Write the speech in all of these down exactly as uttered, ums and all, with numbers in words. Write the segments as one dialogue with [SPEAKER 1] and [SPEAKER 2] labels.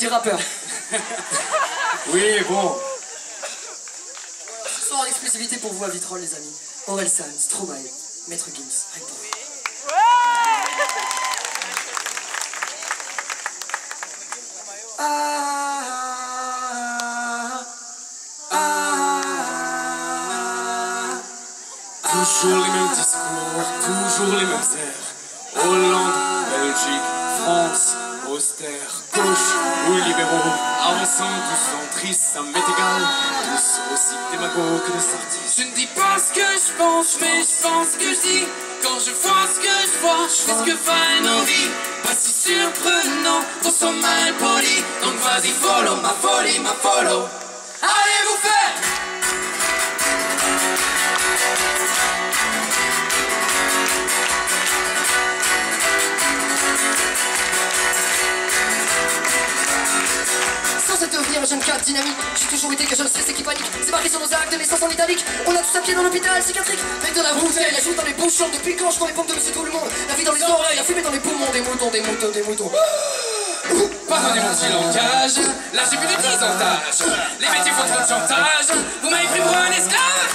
[SPEAKER 1] Petit rappeur.
[SPEAKER 2] Oui, bon.
[SPEAKER 1] Ce soir en exclusivité pour vous à Vitrolles, les amis. Orelsan, Stromae, Maître Gims, rien que pour vous. Ah, ah, ah,
[SPEAKER 2] toujours les mêmes discours, toujours les mêmes airs. Hollande, Belgique, France, austère, gauche ou libéraux. Avançant, tous centristes, ça m'est égal. Tous aussi démagogues que des artistes.
[SPEAKER 3] Je ne dis pas ce que je pense, mais je pense ce que je dis. Quand je vois ce que je vois, je fais ce que fait nos vies. Pas si surprenant qu'on soit mal poli. Donc vas-y, follow ma folie, ma follow. Allez vous faire!
[SPEAKER 1] Sans cette devenir un jeune cadre dynamique, j'ai toujours été que je stressé qui panique. C'est marqué sur nos actes, l'essence en italique. On a tous à pied dans l'hôpital psychiatrique. Avec de la bouteille, la joue dans les bouchons. Depuis quand je prends les pompes de monsieur tout le monde. La vie dans les oreilles, la fumée dans les poumons. Des moutons, des moutons, des moutons.
[SPEAKER 3] Pardonnez mon petit langage, là j'ai plus de dix ans d'âge. Les métiers font trop de chantage, vous m'avez pris pour un esclave.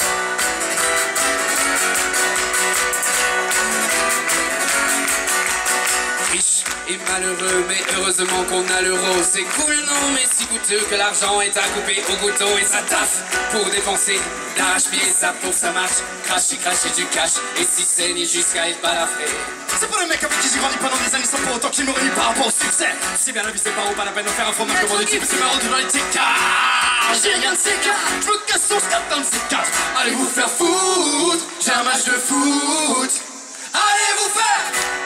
[SPEAKER 3] Riche et malheureux, mais heureusement qu'on a l'euro. C'est cool non, mais si coûteux que l'argent est à couper au couteau. Et ça taffe pour dépenser, d'arrache-pied, ça pour ça marche. Cracher, cracher du cash, et si saigne jusqu'à être balafré.
[SPEAKER 2] C'est pour le mec avec qui j'ai grandi pendant des années sans pour autant qu'il me renie par rapport au succès. C'est bien la vie, c'est pas haut, pas la peine de faire un fromage comme on dit. C'est marrant de dans les car j'ai rien de ces cas. Je me casse sur ce quatre dans ces quatre.
[SPEAKER 3] Allez vous faire foutre, j'ai un match de foot. Allez vous faire.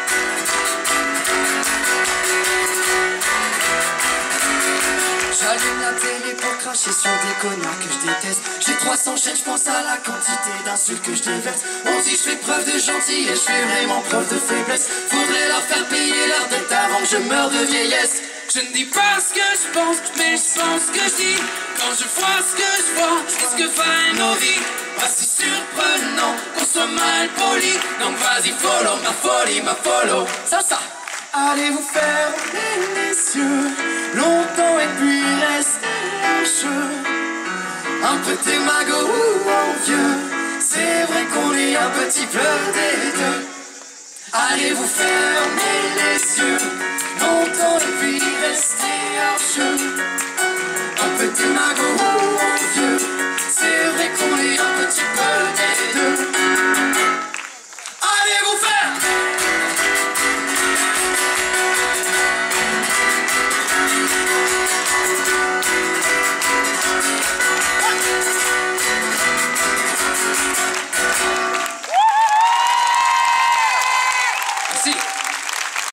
[SPEAKER 1] J'allume la télé pour cracher sur des connards que je déteste. J'ai trois cents chaînes, je pense à la quantité d'insultes que je déverse. On dit que je fais preuve de gentillesse, je fais vraiment preuve de faiblesse. Faudrait leur faire payer leur dette avant que je meure de vieillesse.
[SPEAKER 3] Je ne dis pas ce que je pense, mais je pense ce que je dis. Quand je vois ce que je vois, je fais ce que fait nos vies. Pas si surprenant qu'on soit mal poli. Donc vas-y, follow ma folie, ma follow.
[SPEAKER 1] Ça, ça.
[SPEAKER 2] Allez vous faire les cieux longtemps et puis rester lâcheux.
[SPEAKER 1] Un peu démago ou envieux. C'est vrai qu'on est un petit peu des deux. Allez vous fermer les yeux longtemps et puis rester archeux. Un peu démago